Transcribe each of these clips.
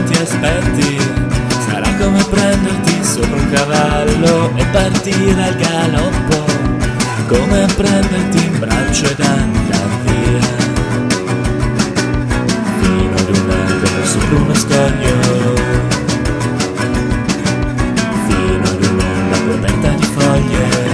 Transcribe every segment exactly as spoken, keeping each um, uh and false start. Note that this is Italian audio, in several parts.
ti aspetti. Sarà come prenderti sopra un cavallo e partire al galoppo, come prenderti in braccio ed andar via. Fino ad un albero sopra uno scoglio, fino ad un'onda coperta di foglie.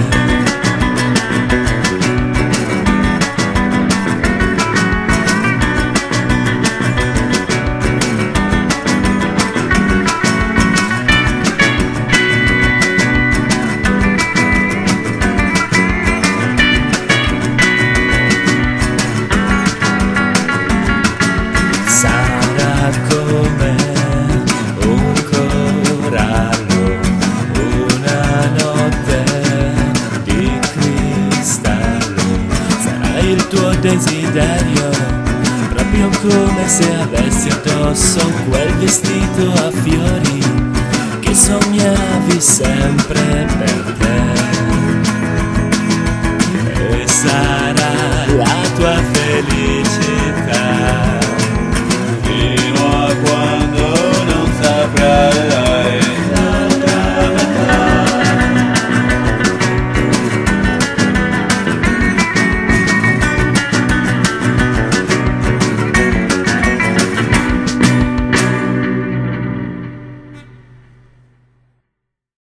Sarà come un corallo, una notte di cristallo. Sarà il tuo desiderio, proprio come se avessi addosso quel vestito a fiori che sognavi sempre per te. E sarà